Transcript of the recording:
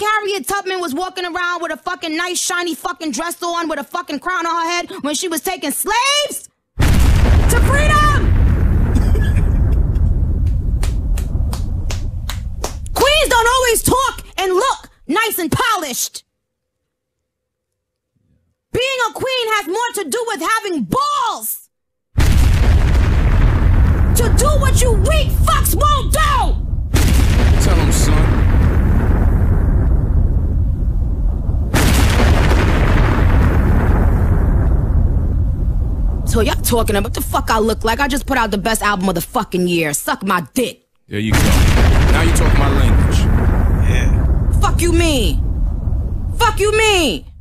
Harriet Tubman was walking around with a fucking nice shiny fucking dress on with a fucking crown on her head when she was taking slaves to freedom? Queens don't always talk and look nice and polished. Being a queen has more to do with having balls to do what you weak fucks won't do. Tell him, son. So y'all talking about what the fuck I look like? I just put out the best album of the fucking year. Suck my dick. There you go. Now you talk my language. Yeah. Fuck you mean? Fuck you mean?